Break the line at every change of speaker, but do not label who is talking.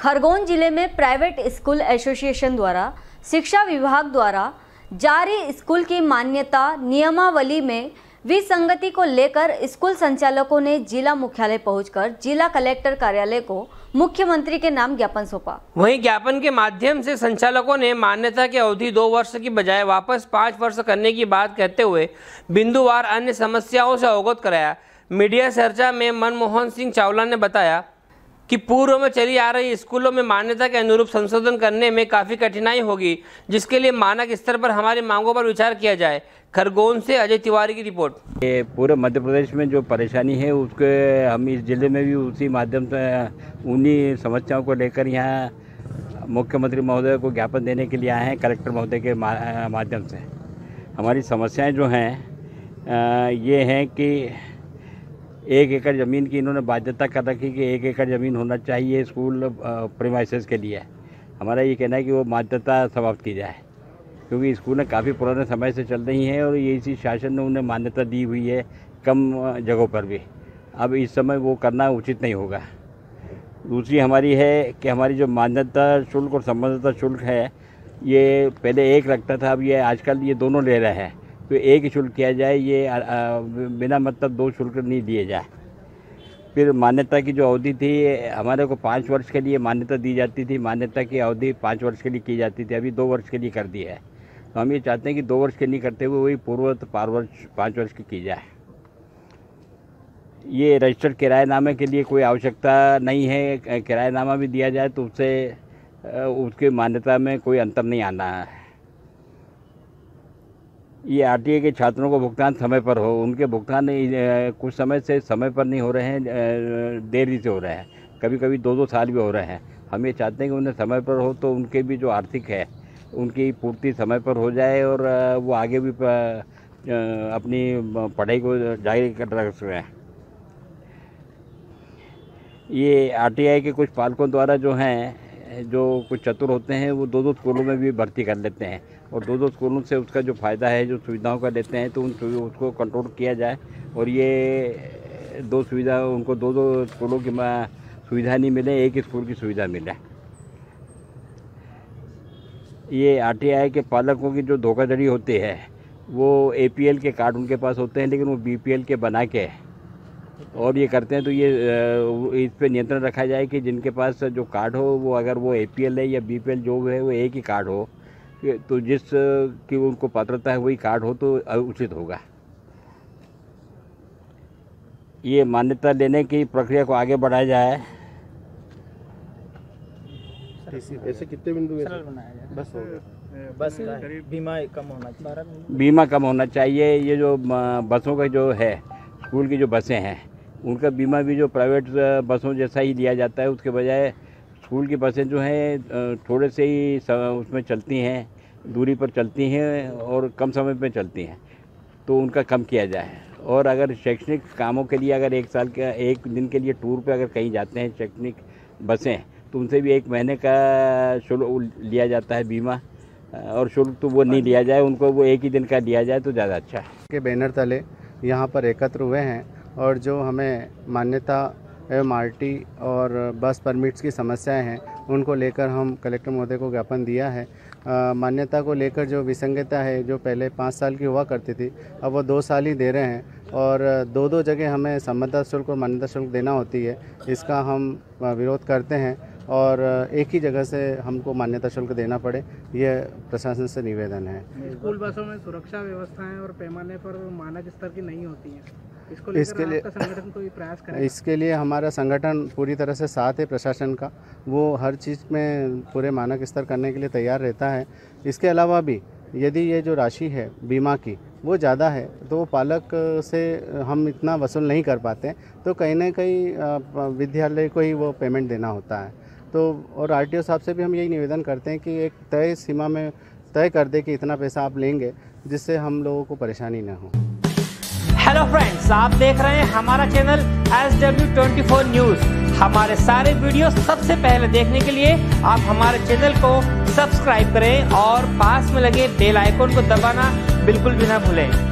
खरगोन जिले में private school association द्वारा शिक्षा विभाग द्वारा जारी स्कूल की मान्यता नियमावली में विसंगति को लेकर स्कूल संचालकों ने जिला मुख्यालय पहुंचकर जिला कलेक्टर कार्यालय को मुख्यमंत्री के नाम ज्ञापन सौंपा।
वहीं ज्ञापन के माध्यम से संचालकों ने मान्यता की अवधि 2 वर्ष की बजाय वापस 5 वर्ष करने की बात कहते हुए बिंदुवार अन्य समस्याओं से अवगत कराया। मीडिया चर्चा में मनमोहन सिंह चावला ने बताया कि पूर्व में चली आ रही स्कूलों में मान्यता के अनुरूप संशोधन करने में काफ़ी कठिनाई होगी, जिसके लिए मानक स्तर पर हमारी मांगों पर विचार किया जाए। खरगोन से अजय तिवारी की रिपोर्ट।
ये पूरे मध्य प्रदेश में जो परेशानी है उसके हम इस जिले में भी उसी माध्यम से उन्हीं समस्याओं को लेकर यहाँ मुख्यमंत्री महोदय को ज्ञापन देने के लिए आए हैं। कलेक्टर महोदय के माध्यम से हमारी समस्याएं जो हैं ये हैं कि 1 एकड़ ज़मीन की इन्होंने बाध्यता कर रखी कि 1 एकड़ ज़मीन होना चाहिए स्कूल प्रीमाइसेस के लिए। हमारा ये कहना है कि वो बाध्यता समाप्त की जाए, क्योंकि स्कूलें काफ़ी पुराने समय से चल रही हैं और ये इसी शासन ने उन्हें मान्यता दी हुई है कम जगहों पर भी। अब इस समय वो करना उचित नहीं होगा। दूसरी हमारी है कि हमारी जो मान्यता शुल्क और संबद्धता शुल्क है ये पहले एक लगता था, अब ये आजकल ये दोनों ले रहे हैं, तो एक ही शुल्क किया जाए, ये बिना मतलब 2 शुल्क नहीं दिए जाए। फिर मान्यता की जो अवधि थी हमारे को 5 वर्ष के लिए मान्यता दी जाती थी, मान्यता की अवधि 5 वर्ष के लिए की जाती थी, अभी 2 वर्ष के लिए कर दी है। तो हम ये चाहते हैं कि 2 वर्ष के नहीं करते हुए वही पूर्ववत 5 वर्ष की जाए। ये रजिस्टर्ड किराएनामे के लिए कोई आवश्यकता नहीं है, किराएनामा भी दिया जाए तो उससे उसकी मान्यता में कोई अंतर नहीं आना है। ये आरटीए के छात्रों को भुगतान समय पर हो, उनके भुगतान कुछ समय से समय पर नहीं हो रहे हैं, देरी से हो रहे हैं, कभी कभी 2-2 साल भी हो रहे हैं। हम ये चाहते हैं कि उन्हें समय पर हो तो उनके भी जो आर्थिक है उनकी पूर्ति समय पर हो जाए और वो आगे भी अपनी पढ़ाई को जारी रख सकें। ये आरटीआई के कुछ पालकों द्वारा जो हैं, जो कुछ चतुर होते हैं वो 2-2 स्कूलों में भी भर्ती कर लेते हैं और 2-2 स्कूलों से उसका जो फ़ायदा है, जो सुविधाओं का लेते हैं, तो उसको कंट्रोल किया जाए और ये 2 सुविधा उनको 2-2 स्कूलों की सुविधा नहीं मिले, एक ही स्कूल की सुविधा मिले। ये आरटीआई के पालकों की जो धोखाधड़ी होती है वो APL के कार्ड उनके पास होते हैं, लेकिन वो BPL के बना के और ये करते हैं। तो ये इस पे नियंत्रण रखा जाए कि जिनके पास जो कार्ड हो वो अगर वो APL है या BPL जो है वो एक ही कार्ड हो, तो जिस की उनको पात्रता है वही कार्ड हो तो उचित होगा। ये मान्यता लेने की प्रक्रिया को आगे बढ़ाया जाए।
ऐसे कितने बिंदु सरल बनाया जाए? बस
बीमा कम होना चाहिए। ये जो बसों का जो है, स्कूल की जो बसें हैं उनका बीमा भी जो प्राइवेट बसों जैसा ही लिया जाता है, उसके बजाय स्कूल की बसें जो हैं थोड़े से ही उसमें चलती हैं, दूरी पर चलती हैं और कम समय में चलती हैं, तो उनका कम किया जाए। और अगर शैक्षणिक कामों के लिए अगर 1 साल का 1 दिन के लिए टूर पे अगर कहीं जाते हैं शैक्षणिक बसें, तो उनसे भी 1 महीने का शुल्क लिया जाता है बीमा, और शुल्क तो वो नहीं लिया जाए, उनको वो 1 ही दिन का लिया जाए तो ज़्यादा अच्छा है।
के बैनर तले यहाँ पर एकत्र हुए हैं और जो हमें मान्यता एवं RT और बस परमिट्स की समस्याएं हैं उनको लेकर हम कलेक्टर महोदय को ज्ञापन दिया है। मान्यता को लेकर जो विसंगतता है, जो पहले 5 साल की हुआ करती थी, अब वो 2 साल ही दे रहे हैं और 2-2 जगह हमें संबद्धता शुल्क और मान्यता शुल्क देना होती है। इसका हम विरोध करते हैं और एक ही जगह से हमको मान्यता शुल्क देना पड़े, ये प्रशासन से निवेदन है।
स्कूल बसों में सुरक्षा व्यवस्थाएं और पैमाने पर मानक स्तर की नहीं होती हैं,
इसके लिए
संगठन कोई प्रयास करें?
इसके लिए हमारा संगठन पूरी तरह से साथ है प्रशासन का, वो हर चीज़ में पूरे मानक स्तर करने के लिए तैयार रहता है। इसके अलावा भी यदि ये जो राशि है बीमा की वो ज़्यादा है तो पालक से हम इतना वसूल नहीं कर पाते, तो कहीं ना कहीं विद्यालय को ही वो पेमेंट देना होता है। तो और RTO साहब से भी हम यही निवेदन करते हैं कि एक तय सीमा में तय कर दे कि इतना पैसा आप लेंगे, जिससे हम लोगों को परेशानी न हो।
हेलो फ्रेंड्स, आप देख रहे हैं हमारा चैनल SW24 न्यूज। हमारे सारे वीडियो सबसे पहले देखने के लिए आप हमारे चैनल को सब्सक्राइब करें और पास में लगे बेल आइकन को दबाना बिल्कुल भी ना भूलें।